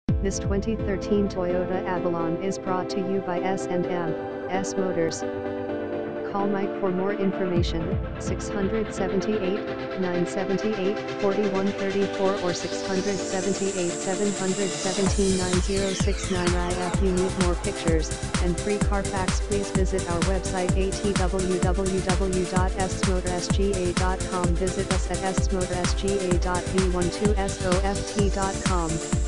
This 2013 Toyota Avalon is brought to you by S&M S Motors. Call Mike for more information, 678-978-4134 or 678-717-9069. If you need more pictures and free Carfax, please visit our website www.smotorsga.com. Visit us at smotorsga.v12soft.com.